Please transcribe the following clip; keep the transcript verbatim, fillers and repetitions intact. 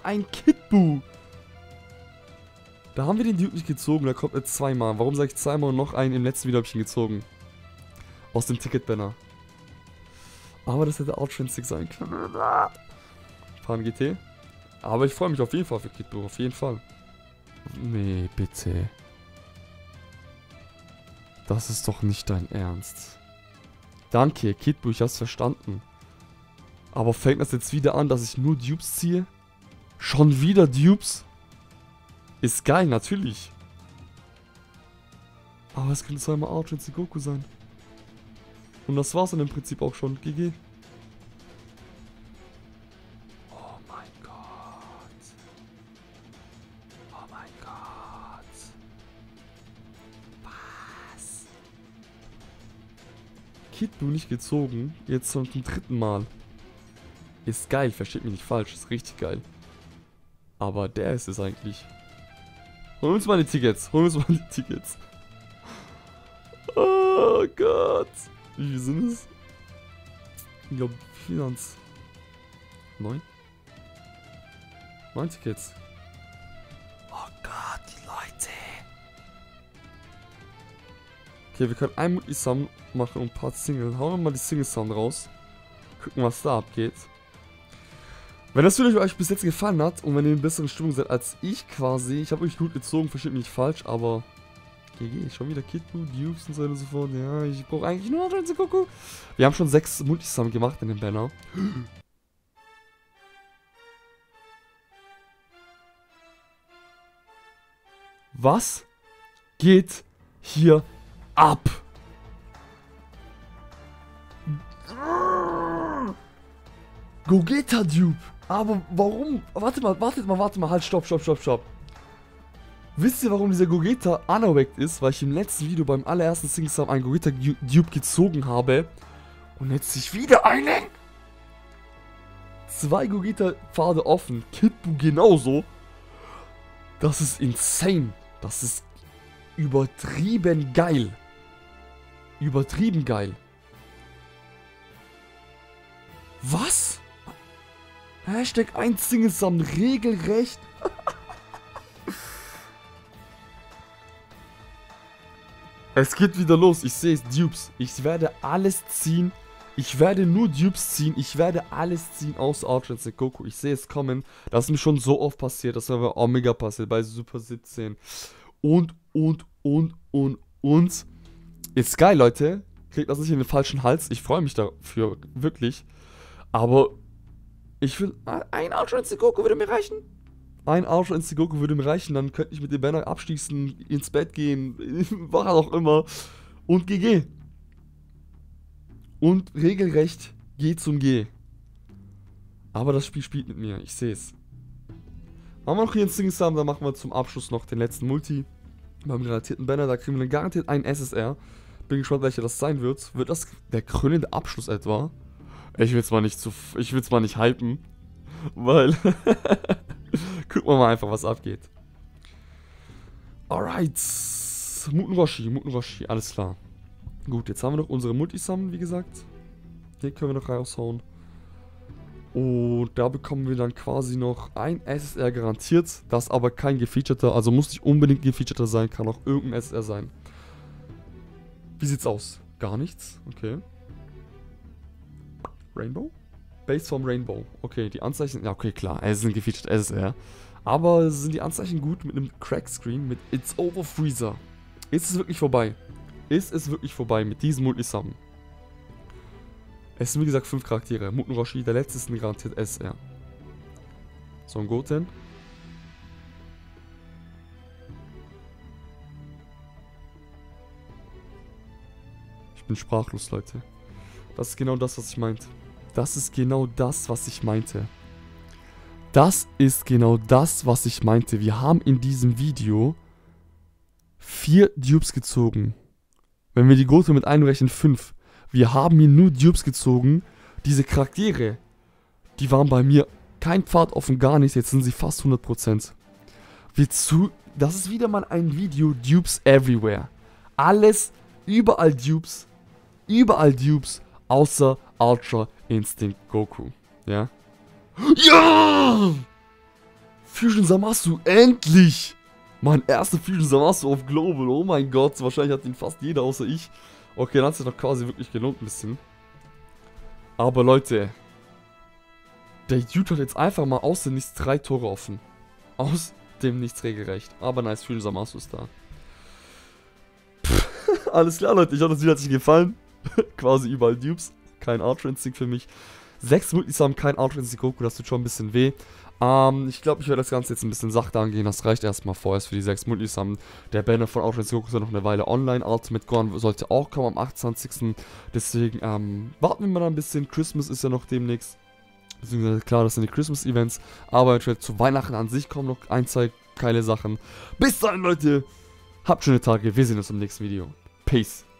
noch ein Kid Buu. Da haben wir den Duke nicht gezogen, da kommt er zweimal. Warum sage ich zweimal und noch einen im letzten Video habe ich ihn gezogen? Aus dem Ticket-Banner. Aber das hätte Outrantic sein können. Fahren G T. Aber ich freue mich auf jeden Fall für Kid Buu, auf jeden Fall. Nee, bitte. Das ist doch nicht dein Ernst. Danke, Kid Buu, ich hab's verstanden. Aber fängt das jetzt wieder an, dass ich nur Dupes ziehe? Schon wieder Dupes? Ist geil, natürlich. Aber es könnte zweimal Outrantic Goku sein. Und das war's dann im Prinzip auch schon. G G. Oh mein Gott. Oh mein Gott. Was? Kid Buu nicht gezogen. Jetzt zum dritten Mal. Ist geil, versteht mich nicht falsch. Ist richtig geil. Aber der ist es eigentlich. Holen wir uns mal die Tickets. Holen wir uns mal die Tickets. Oh Gott. Wie viel sind es? Ich glaube, wie viel sind's? Neun? Neun Tickets. Oh Gott, die Leute. Okay, wir können ein Multi-Sum machen und ein paar Single. Hauen wir mal die Single-Sound raus. Gucken, was da abgeht. Wenn das Video euch bis jetzt gefallen hat und wenn ihr in besseren Stimmung seid als ich quasi, ich habe euch gut gezogen, versteht mich nicht falsch, aber G G, schon wieder Kid Buu, Dupes und so weiter und so fort. Ja, ich brauche eigentlich nur Outrantic Goku. Wir haben schon sechs Multisum gemacht in dem Banner. Was geht hier ab? Gogeta Dupe. Aber warum? Warte mal, warte mal, warte mal. Halt, stopp, stopp, stopp, stopp. Wisst ihr, warum dieser Gogeta unerweckt ist? Weil ich im letzten Video beim allerersten Singsam einen Gogeta Dupe gezogen habe. Und jetzt sich wieder einen. Zwei Gogeta-Pfade offen. Kid Buu genauso. Das ist insane. Das ist übertrieben geil. Übertrieben geil. Was? Hashtag ein Single-Sum regelrecht. Es geht wieder los. Ich sehe es. Dupes. Ich werde alles ziehen. Ich werde nur Dupes ziehen. Ich werde alles ziehen außer Outrantic Goku. Ich sehe es kommen. Das ist mir schon so oft passiert. Das war bei Omega passiert. Bei Super siebzehn. Und, und, und, und, und. Ist geil, Leute. Kriegt das nicht in den falschen Hals. Ich freue mich dafür. Wirklich. Aber ich will. Ein Outrantic Goku würde mir reichen. Ein Outrantic Goku würde mir reichen. Dann könnte ich mit dem Banner abschließen, ins Bett gehen, was auch immer. Und G G. Und regelrecht G zum G. Aber das Spiel spielt mit mir. Ich sehe es. Haben wir noch hier einen Single-Sum. Dann machen wir zum Abschluss noch den letzten Multi. Beim relatierten Banner. Da kriegen wir dann garantiert einen S S R. Bin gespannt, welcher das sein wird. Wird das der krönende Abschluss etwa? Ich will es mal nicht zu. Ich will es mal nicht hypen. Weil. Gucken wir mal einfach, was abgeht. Alright. Muten Roshi, Muten Roshi, alles klar. Gut, jetzt haben wir noch unsere Multisum, wie gesagt. Hier können wir noch raushauen. Und da bekommen wir dann quasi noch ein S S R garantiert. Das aber kein gefeaturter, also muss nicht unbedingt gefeaturter sein, kann auch irgendein S S R sein. Wie sieht's aus? Gar nichts, okay. Rainbow? Base vom Rainbow. Okay, die Anzeichen. Ja, okay, klar. Es ist ein gefeatured S S R. Aber sind die Anzeichen gut mit einem Crack-Screen mit It's Over Freezer? Ist es wirklich vorbei? Ist es wirklich vorbei mit diesem Multisum? Es sind wie gesagt fünf Charaktere. Muten Roshi, der letzte ist ein garantiert S S R. So, ein Goten. Ich bin sprachlos, Leute. Das ist genau das, was ich meinte. Das ist genau das, was ich meinte. Das ist genau das, was ich meinte. Wir haben in diesem Video vier Dupes gezogen. Wenn wir die Goto mit einrechnen, fünf. Wir haben hier nur Dupes gezogen. Diese Charaktere, die waren bei mir kein Pfad offen, gar nicht. Jetzt sind sie fast hundert Prozent. Wir zu, das ist wieder mal ein Video, Dupes everywhere. Alles, überall Dupes. Überall Dupes, außer Ultra Instinct Goku. Ja? Ja! Fusion Zamasu, endlich! Mein erster Fusion Zamasu auf Global, oh mein Gott, wahrscheinlich hat ihn fast jeder außer ich. Okay, dann hat sich doch quasi wirklich gelohnt ein bisschen. Aber Leute, der Dude hat jetzt einfach mal aus dem Nichts drei Tore offen. Aus dem Nichts regelrecht. Aber nice, Fusion Zamasu ist da. Pff, alles klar, Leute, ich hoffe, das Video hat euch gefallen. Quasi überall Dupes, kein Archer-Instinct für mich. Sechs Multis haben kein Archer-Instinct Goku, das tut schon ein bisschen weh. Ähm, ich glaube, ich werde das Ganze jetzt ein bisschen sachte angehen. Das reicht erstmal vorerst für die sechs Multis haben. Der Banner von Archer-Instinct Goku ist ja noch eine Weile online. Ultimate Gorn sollte auch kommen am achtundzwanzigsten Deswegen, ähm, warten wir mal ein bisschen. Christmas ist ja noch demnächst. Beziehungsweise, klar, das sind die Christmas-Events. Aber zu Weihnachten an sich kommen noch ein, zwei geile Sachen. Bis dann, Leute. Habt schöne Tage. Wir sehen uns im nächsten Video. Peace.